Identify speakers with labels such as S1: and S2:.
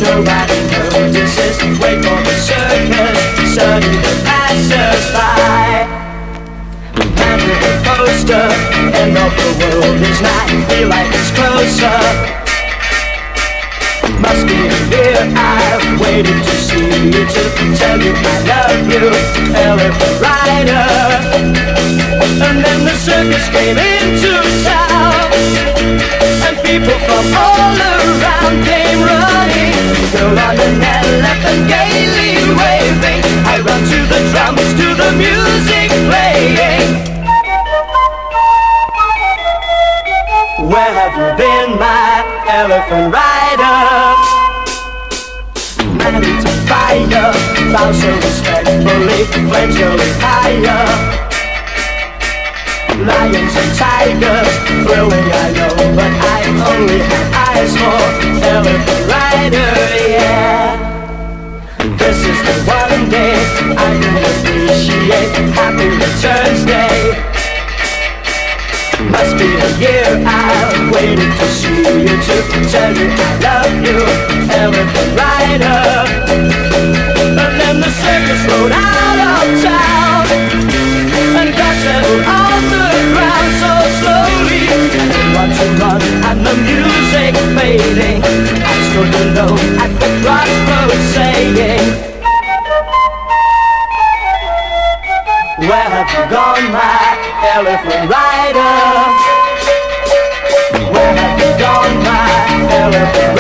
S1: Nobody notices. Wait for the circus, study the passers-by. Man with a poster, end of the world is nigh. Feel like it's closer. Must be a year I've waited to see you, to tell you I love you, elephant rider. And then the circus came into town, and people from all around came running. Girl on an elephant gaily waving. I run to the drums, to the music playing. Where have you been, my elephant rider? Man into fire, bow so respectfully, flames going higher. Lions and tigers, thrilling I know, but I only have eyes for elephant rider, yeah. This is the one day I can appreciate. Happy Returns Day. Must be a year I've waited to see you, to tell you I love you, elephant rider. And then the circus rode out of town, and got settled on the ground so slowly. I didn't want to run, and the music fading. I stood alone at the crossroads saying, where have you gone, my elephant rider? Where have you gone, my elephant